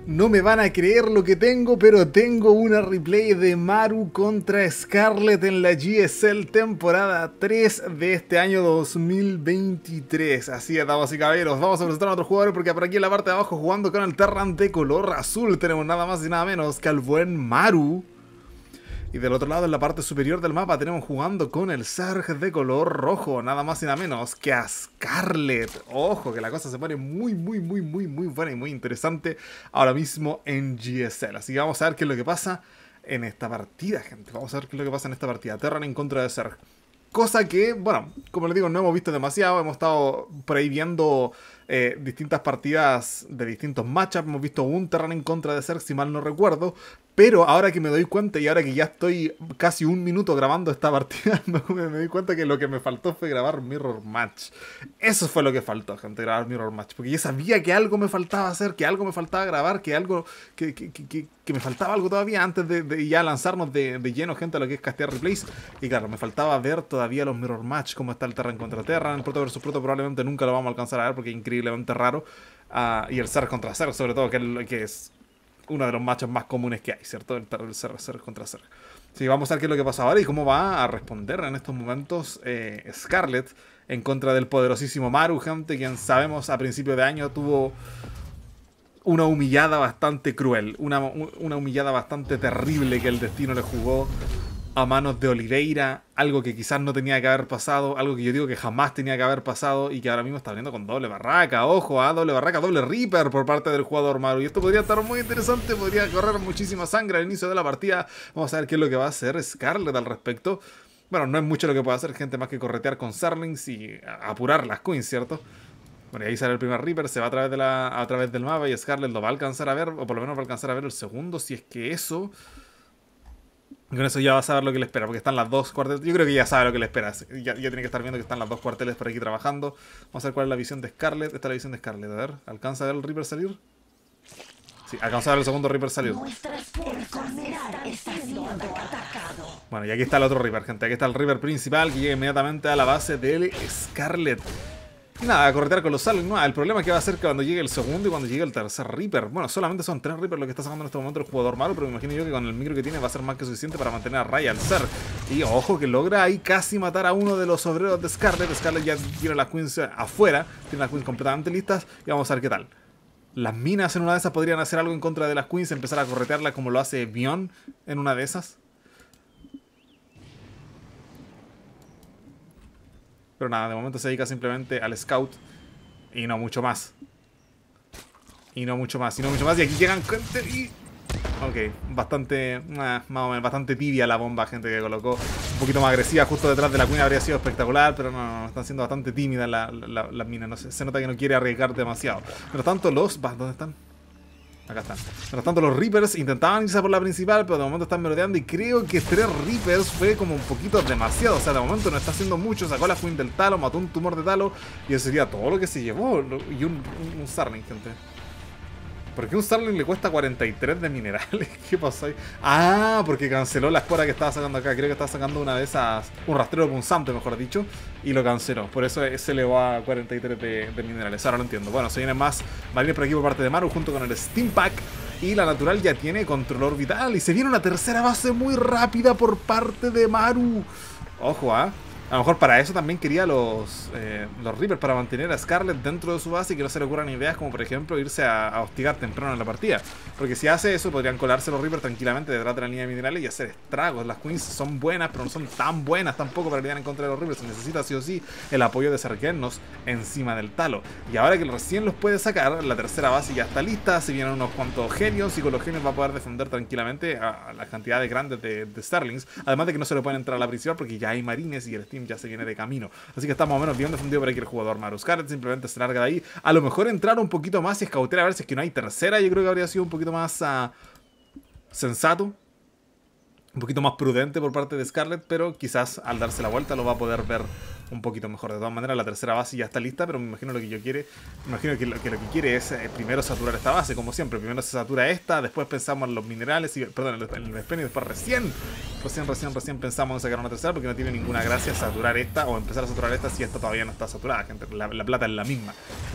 No me van a creer lo que tengo, pero tengo una replay de Maru contra Skarlet en la GSL temporada 3 de este año 2023. Así es, damas y caballeros, vamos a presentar a otros jugadores porque por aquí en la parte de abajo jugando con el Terran de color azul tenemos nada más y nada menos que al buen Maru. Y del otro lado, en la parte superior del mapa, tenemos jugando con el Zerg de color rojo, nada más y nada menos que a Skarlet. Ojo, que la cosa se pone muy buena y muy interesante ahora mismo en GSL. Así que vamos a ver qué es lo que pasa en esta partida, gente. Vamos a ver qué es lo que pasa en esta partida. Terran en contra de Zerg. Cosa que, bueno, como les digo, no hemos visto demasiado. Hemos estado por ahí viendo distintas partidas de distintos matchups. Hemos visto un Terran en contra de Zerg, si mal no recuerdo. Pero ahora que me doy cuenta y ahora que ya estoy casi un minuto grabando esta partida, me doy cuenta que lo que me faltó fue grabar Mirror Match. Eso fue lo que faltó, gente, grabar Mirror Match. Porque yo sabía que algo me faltaba hacer, que algo me faltaba grabar, que algo que me faltaba algo todavía antes de ya lanzarnos de lleno, gente, a lo que es castear replays. Y claro, me faltaba ver todavía los Mirror Match, cómo está el Terran contra Terran. El Proto vs Proto probablemente nunca lo vamos a alcanzar a ver porque es increíblemente raro. Y el Zerg contra Zerg, sobre todo, que es uno de los matches más comunes que hay, ¿cierto? El Zerg contra Zerg. Sí, vamos a ver qué es lo que pasa ahora y cómo va a responder en estos momentos Skarlet en contra del poderosísimo Maru, gente, quien sabemos a principio de año tuvo una humillada bastante cruel, una humillada bastante terrible que el destino le jugó a manos de Oliveira, algo que quizás no tenía que haber pasado, algo que yo digo que jamás tenía que haber pasado y que ahora mismo está viendo con doble barraca, ojo, doble barraca, doble Reaper por parte del jugador Maru. Y esto podría estar muy interesante, podría correr muchísima sangre al inicio de la partida. Vamos a ver qué es lo que va a hacer Skarlet al respecto. Bueno, no es mucho lo que puede hacer, gente, más que corretear con Zerglings y apurar las Queens, ¿cierto? Bueno, y ahí sale el primer Reaper, se va a través del mapa y Skarlet lo va a alcanzar a ver, o por lo menos va a alcanzar a ver el segundo, si es que eso. Y con eso ya va a saber lo que le espera, porque están las dos cuarteles. Yo creo que ya sabe lo que le espera. Ya tiene que estar viendo que están las dos cuarteles por aquí trabajando. Vamos a ver cuál es la visión de Skarlet. Esta es la visión de Skarlet. A ver, ¿alcanza a ver el Reaper salir? Sí, alcanza a ver el segundo Reaper salir. Bueno, y aquí está el otro Reaper, gente. Aquí está el Reaper principal que llega inmediatamente a la base del Skarlet. Y nada, a corretear con los Zerglings. No, el problema es que va a ser que cuando llegue el segundo y cuando llegue el tercer Reaper. Bueno, solamente son 3 Reapers lo que está sacando en este momento el jugador Maru, pero me imagino yo que con el micro que tiene va a ser más que suficiente para mantener a raya al Zerg. Y ojo que logra ahí casi matar a uno de los obreros de Skarlet. Skarlet ya tiene las Queens afuera, tiene las Queens completamente listas y vamos a ver qué tal. Las minas en una de esas podrían hacer algo en contra de las Queens, empezar a corretearlas como lo hace Bion en una de esas. Pero nada, de momento se dedica simplemente al Scout. Y no mucho más. Y no mucho más. Y aquí llegan gente y... Ok, bastante... más o menos, bastante tibia la bomba, gente, que colocó. Un poquito más agresiva justo detrás de la Queen habría sido espectacular. Pero no, están siendo bastante tímidas las minas. No sé, se nota que no quiere arriesgar demasiado. Pero tanto los... ¿Dónde están? Acá están. Mientras tanto los Reapers intentaban irse por la principal, pero de momento están merodeando y creo que 3 Reapers fue como un poquito demasiado. O sea, de momento no está haciendo mucho. Sacó la Queen del talo, mató un tumor de talo y eso sería todo lo que se llevó. Y un Zergling, gente. ¿Por qué un Zergling le cuesta 43 de minerales? ¿Qué pasó ahí? Ah, porque canceló la espora que estaba sacando acá. Creo que estaba sacando una de esas... Un rastrero punzante, mejor dicho. Y lo canceló. Por eso se le va a 43 de minerales. Ahora lo entiendo. Bueno, se vienen más marines por aquí por parte de Maru junto con el Steam Pack. Y la natural ya tiene control orbital. Y se viene una tercera base muy rápida por parte de Maru. Ojo, a lo mejor para eso también quería los Reapers, para mantener a Skarlet dentro de su base y que no se le ocurran ideas como por ejemplo irse a hostigar temprano en la partida. Porque si hace eso podrían colarse los Reapers tranquilamente detrás de la línea de minerales y hacer estragos. Las Queens son buenas, pero no son tan buenas tampoco para lidiar en contra de los Reapers. Se necesita sí o sí el apoyo de Zergernos encima del talo. Y ahora que recién los puede sacar, la tercera base ya está lista. Se vienen unos cuantos genios y con los genios va a poder defender tranquilamente a las cantidades grandes de Zerglings. Además de que no se le pueden entrar a la principal porque ya hay marines y el Steam ya se viene de camino. Así que está más o menos bien defendido por aquí el jugador Maru. Skarlet simplemente se larga de ahí. A lo mejor entrar un poquito más y escautear a ver si es que no hay tercera. Yo creo que habría sido un poquito más sensato. Un poquito más prudente por parte de Skarlet, pero quizás al darse la vuelta lo va a poder ver un poquito mejor. De todas maneras, la tercera base ya está lista, pero me imagino lo que yo quiere. Me imagino que lo que quiere es primero saturar esta base, como siempre. Primero se satura esta, después pensamos en los minerales, perdón, en el despen y después recién pensamos en sacar una tercera, porque no tiene ninguna gracia saturar esta o empezar a saturar esta si esta todavía no está saturada, gente. La plata es la misma.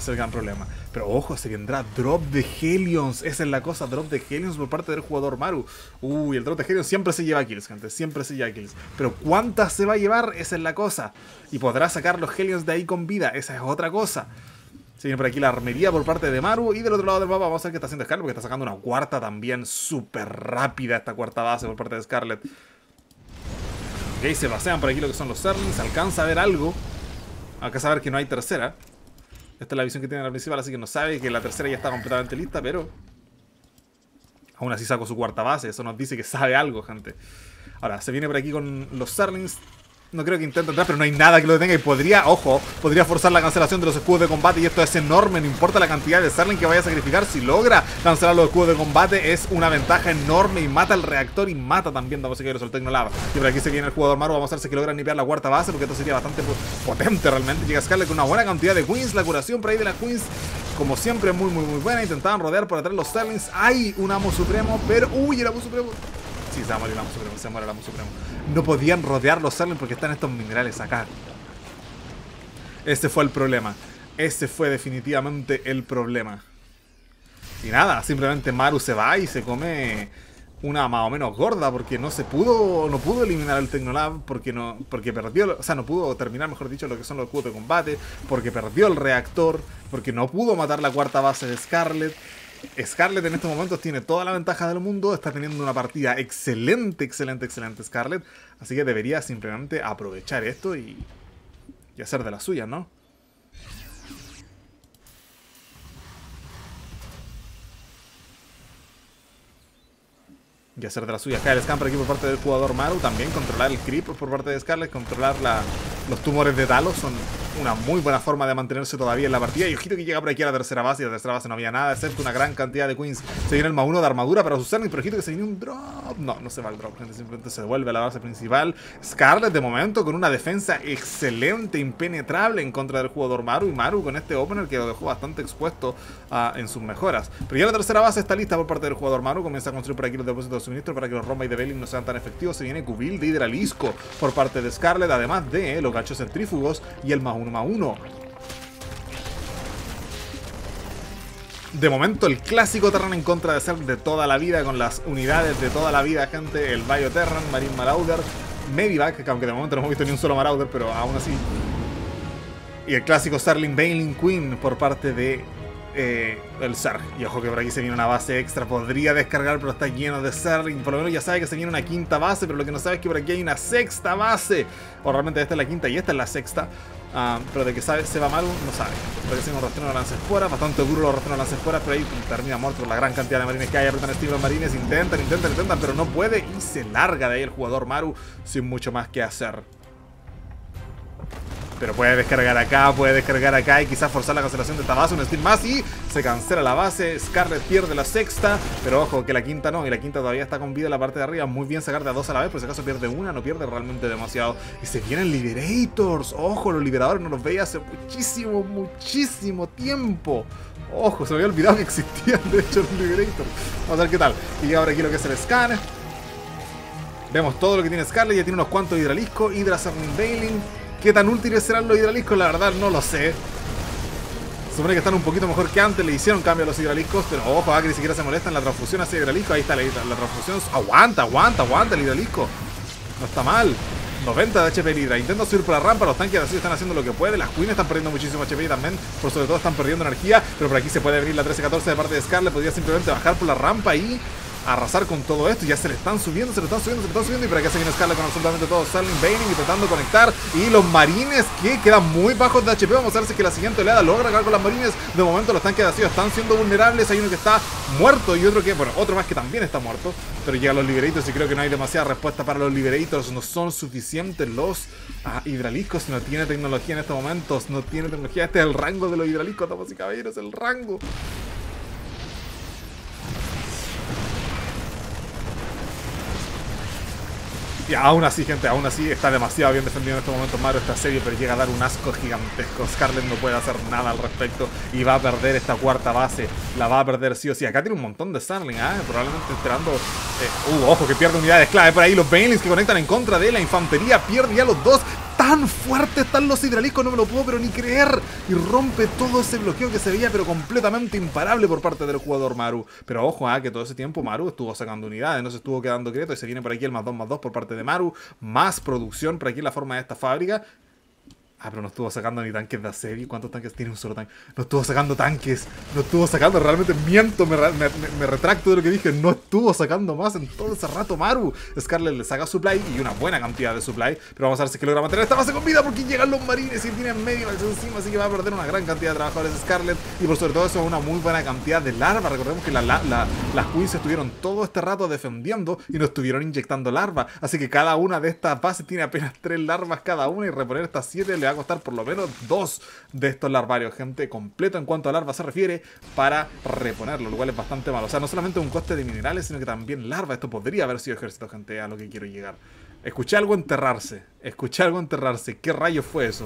es el gran problema. Pero ojo, se vendrá drop de Hellions. Esa es la cosa, drop de Hellions por parte del jugador Maru. Uy, el drop de Hellions siempre se lleva kills, gente. Siempre se lleva kills. Pero ¿cuántas se va a llevar? Esa es la cosa. Y podrá sacar los Hellions de ahí con vida. Esa es otra cosa. Se viene por aquí la armería por parte de Maru. Y del otro lado del mapa vamos a ver qué está haciendo Scarlet, porque está sacando una cuarta también súper rápida, esta cuarta base por parte de Scarlet. Ok, se pasean por aquí lo que son los Zerlings. Alcanza a ver algo. Alcanza a ver que no hay tercera. Esta es la visión que tiene la principal, así que no sabe que la tercera ya está completamente lista, pero aún así sacó su cuarta base. Eso nos dice que sabe algo, gente. Ahora, se viene por aquí con los Zerlings. No creo que intente entrar, pero no hay nada que lo detenga. Y podría, ojo, podría forzar la cancelación de los escudos de combate. Y esto es enorme, no importa la cantidad de Zerling que vaya a sacrificar. Si logra cancelar los escudos de combate, es una ventaja enorme. Y mata el reactor y mata también, damas y caballeros, el Tecnolab. Y por aquí se viene el jugador Maru. Vamos a ver si que logra nipear la cuarta base, porque esto sería bastante potente realmente. Llega Scarlet con una buena cantidad de Queens. La curación por ahí de las Queens, como siempre, muy buena. Intentaban rodear por atrás los Zerlings. Hay un Amo Supremo, pero... ¡Uy, el Amo Supremo! Sí, se va a morir el Amo Supremo, se muere el Amo Supremo. No podían rodear los Zerlings porque están estos minerales acá. Ese fue el problema. Ese fue definitivamente el problema. Y nada, simplemente Maru se va y se come una más o menos gorda, porque no pudo eliminar el Tecnolab, porque perdió, o sea, no pudo terminar, mejor dicho, lo que son los escudos de combate, porque perdió el reactor, porque no pudo matar la cuarta base de Scarlet. Scarlet en estos momentos tiene toda la ventaja del mundo, está teniendo una partida excelente Scarlet, así que debería simplemente aprovechar esto y hacer de las suyas, ¿no? Y hacer de las suyas. Cae el scamper aquí por parte del jugador Maru. También controlar el creep por parte de Scarlet. Controlar los tumores de Talos son una muy buena forma de mantenerse todavía en la partida. Y ojito que llega por aquí a la tercera base. Y a la tercera base no había nada, excepto una gran cantidad de Queens. Se viene el +1 de armadura para sus Zerlings. Pero ojito que se viene un drop. No, no se va el drop, gente. Simplemente se devuelve a la base principal. Scarlet de momento con una defensa excelente, impenetrable en contra del jugador Maru. Y Maru con este opener que lo dejó bastante expuesto en sus mejoras. Pero ya la tercera base está lista por parte del jugador Maru. Comienza a construir por aquí los depósitos de suministro para que los Romba y de Belling no sean tan efectivos. Se viene Kubil de Hidralisco por parte de Scarlet, además de los gachos centrífugos y el +1/+1. De momento el clásico Terran en contra de Zerg de toda la vida, con las unidades de toda la vida, gente. El Bio Terran, Marine Marauder, Medivac, aunque de momento no hemos visto ni un solo Marauder, pero aún así. Y el clásico Zerling Baneling Queen por parte de el Zerg. Y ojo que por aquí se viene una base extra. Podría descargar, pero está lleno de Zerling. Por lo menos ya sabe que se viene una quinta base, pero lo que no sabe es que por aquí hay una sexta base. O realmente esta es la quinta y esta es la sexta. Pero de que sabe, se va mal, no sabe. Porque se un rastreo de lancesporas, bastante duro los rastreos de lancesporas, pero ahí termina muerto por la gran cantidad de marines que hay. Apretan estilo los marines, intentan, pero no puede. Y se larga de ahí el jugador Maru sin mucho más que hacer. Pero puede descargar acá y quizás forzar la cancelación de esta base, un steal más y se cancela la base. Scarlet pierde la sexta, pero ojo que la quinta no, y la quinta todavía está con vida en la parte de arriba. Muy bien sacar de a dos a la vez, por si acaso pierde una, no pierde realmente demasiado. Y se vienen Liberators, ojo, los liberadores no los veía hace muchísimo tiempo. Ojo, se me había olvidado que existían de hecho los Liberators. Vamos a ver qué tal. Y llega ahora aquí lo que es el scan. Vemos todo lo que tiene Scarlet, ya tiene unos cuantos Hidralisco, Hydra Zerling Baneling. ¿Qué tan útiles serán los hidraliscos? La verdad no lo sé. Se supone que están un poquito mejor que antes. Le hicieron cambio a los hidraliscos. Pero ojo, que ni siquiera se molesta en la transfusión hacia hidralisco. Ahí está la transfusión. Aguanta el hidralisco. No está mal. 90 de HP el Hydra. Intenta subir por la rampa. Los tanques así están haciendo lo que pueden. Las Queens están perdiendo muchísimo HP también. Por sobre todo están perdiendo energía. Pero por aquí se puede venir la 13-14 de parte de Scarlet. Podría simplemente bajar por la rampa y arrasar con todo esto. Ya se le están subiendo. Y por acá se viene Scarlet con absolutamente todo. Zerling Baneling intentando conectar. Y los marines que quedan muy bajos de HP. Vamos a ver si que la siguiente oleada logra acabar con las marines. De momento los tanques de vacío están siendo vulnerables. Hay uno que está muerto y otro que, bueno, otro más que también está muerto. Pero llegan los Liberators y creo que no hay demasiada respuesta para los Liberators. No son suficientes los hidraliscos. No tiene tecnología en estos momentos. No tiene tecnología. Este es el rango de los hidraliscos, damas y caballeros. El rango. Y aún así, gente, aún así está demasiado bien defendido en estos momentos. Maru está serio, pero llega a dar un asco gigantesco. Scarlet no puede hacer nada al respecto y va a perder esta cuarta base. La va a perder sí o sí. Acá tiene un montón de Zerling, probablemente esperando. Ojo que pierde unidades clave por ahí. Los Banelings que conectan en contra de la infantería. Pierde ya los dos. tan fuertes están los hidraliscos, no me lo puedo pero ni creer. Y rompe todo ese bloqueo que se veía pero completamente imparable por parte del jugador Maru. Pero ojo, que todo ese tiempo Maru estuvo sacando unidades, no se estuvo quedando quieto y se viene por aquí el +2/+2 por parte de Maru. Más producción por aquí en la forma de esta fábrica. Pero no estuvo sacando ni tanques de asedio. ¿Cuántos tanques tiene un solo tanque? No estuvo sacando tanques. No estuvo sacando, realmente miento, me retracto de lo que dije. No estuvo sacando más en todo ese rato Maru. Scarlet le saca supply y una buena cantidad de supply. Pero vamos a ver si es que logra mantener esta base con vida porque llegan los marines y tienen medio encima. Así que va a perder una gran cantidad de trabajadores Scarlet. Y por sobre todo eso, una muy buena cantidad de larvas. Recordemos que las queens estuvieron todo este rato defendiendo y no estuvieron inyectando larvas. Así que cada una de estas bases tiene apenas 3 larvas cada una. Y reponer estas 7 le va a costar por lo menos 2 de estos larvarios, gente, completo en cuanto a larvas se refiere, para reponerlo, lo cual es bastante malo. O sea, no solamente un coste de minerales, sino que también larvas. Esto podría haber sido ejército, gente, a lo que quiero llegar. Escuché algo enterrarse. Escuché algo enterrarse. ¿Qué rayos fue eso?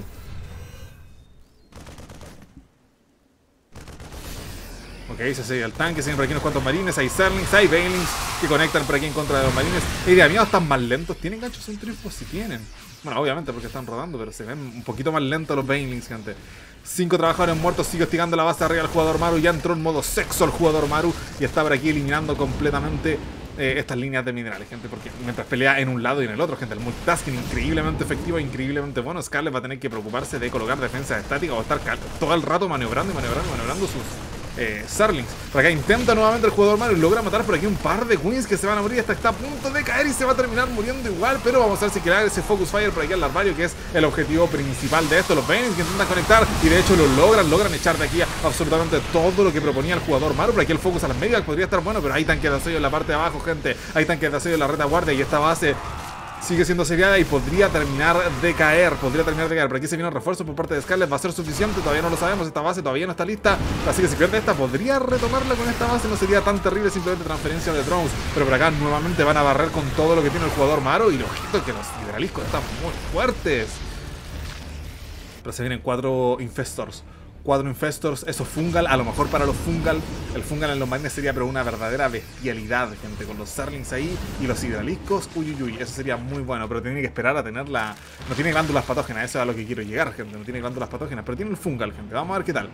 Ok, se sigue el tanque, siguen por aquí unos cuantos marines, hay Zerlings, hay Banelings que conectan por aquí en contra de los marines. Y de amigos están más lentos, ¿tienen ganchos céntricos? Si tienen. Bueno, obviamente porque están rodando, pero se ven un poquito más lentos los Banelings, gente. 5 trabajadores muertos, sigue hostigando la base arriba del jugador Maru, ya entró en modo sexo el jugador Maru y está por aquí eliminando completamente estas líneas de minerales, gente, porque mientras pelea en un lado y en el otro, gente, el multitasking increíblemente efectivo, increíblemente bueno. Scarlet va a tener que preocuparse de colocar defensas estáticas o estar todo el rato maniobrando sus Zerlings. Por acá intenta nuevamente el jugador Maru y logra matar por aquí un par de queens que se van a morir. Hasta está a punto de caer y se va a terminar muriendo igual. Pero vamos a ver si quiere ese Focus Fire por aquí al larvario, que es el objetivo principal de esto. Los Banelings que intentan conectar y de hecho lo logran echar de aquí a absolutamente todo lo que proponía el jugador Maru. Por aquí el Focus a las medias podría estar bueno, pero hay tanques de asedio en la parte de abajo, gente. Hay tanques de asedio en la retaguardia y esta base sigue siendo seriada y podría terminar de caer. Por aquí se viene un refuerzo por parte de Scarlet. ¿Va a ser suficiente? Todavía no lo sabemos. Esta base todavía no está lista. Así que si pierde esta, podría retomarla con esta base. No sería tan terrible, simplemente transferencia de drones. Pero por acá nuevamente van a barrer con todo lo que tiene el jugador Maru. Y lo ojito que los hidraliscos están muy fuertes. Pero se vienen 4 infestors. 4 infestors, eso fungal, a lo mejor para los fungal, el fungal en los marines sería pero una verdadera bestialidad, gente, con los Zerlings ahí y los hidraliscos, uy, eso sería muy bueno, pero tiene que esperar a tenerla, no tiene glándulas patógenas, eso es a lo que quiero llegar, gente, no tiene glándulas patógenas, pero tiene el fungal, gente, vamos a ver qué tal.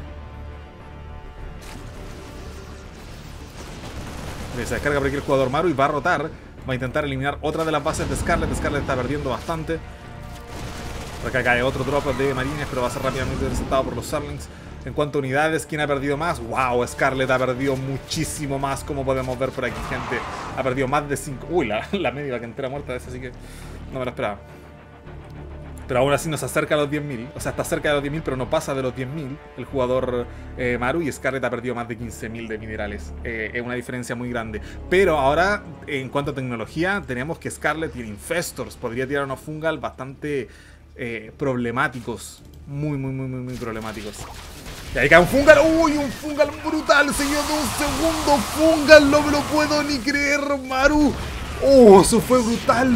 Se descarga por aquí el jugador Maru y va a rotar, va a intentar eliminar otra de las bases de Scarlet. Scarlet está perdiendo bastante. Por acá cae otro drop de marines, pero va a ser rápidamente interceptado por los Zerlings. En cuanto a unidades, ¿quién ha perdido más? ¡Wow! Scarlet ha perdido muchísimo más, como podemos ver por aquí, gente. Ha perdido más de 5... Uy, la media que entera muerta de esa, así que no me la esperaba. Pero aún así nos acerca a los 10.000. O sea, está cerca de los 10.000, pero no pasa de los 10.000 el jugador Maru. Y Scarlet ha perdido más de 15.000 de minerales. Es una diferencia muy grande. Pero ahora, en cuanto a tecnología, tenemos que Scarlet tiene Infestors. Podría tirar unos fungal bastante problemáticos. Muy problemáticos. Y ahí cae un fungal. ¡Uy! Un fungal brutal. Seguido de un segundo fungal. No me lo puedo ni creer, Maru. ¡Oh! Eso fue brutal.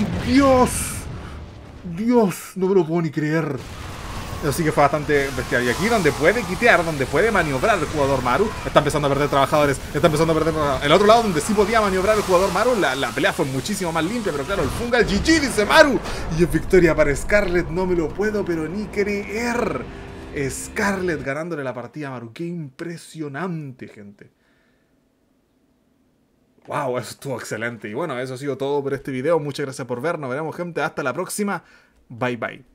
Dios, no me lo puedo ni creer. Así que fue bastante bestial. Y aquí donde puede quitear, donde puede maniobrar el jugador Maru, está empezando a perder trabajadores. Está empezando a perder... El otro lado donde sí podía maniobrar el jugador Maru, la pelea fue muchísimo más limpia. Pero claro, el fungal GG, dice Maru. Y es victoria para Scarlet. No me lo puedo pero ni creer. Scarlet ganándole la partida a Maru. Qué impresionante, gente. Wow, eso estuvo excelente. Y bueno, eso ha sido todo por este video. Muchas gracias por ver. Nos veremos, gente. Hasta la próxima. Bye, bye.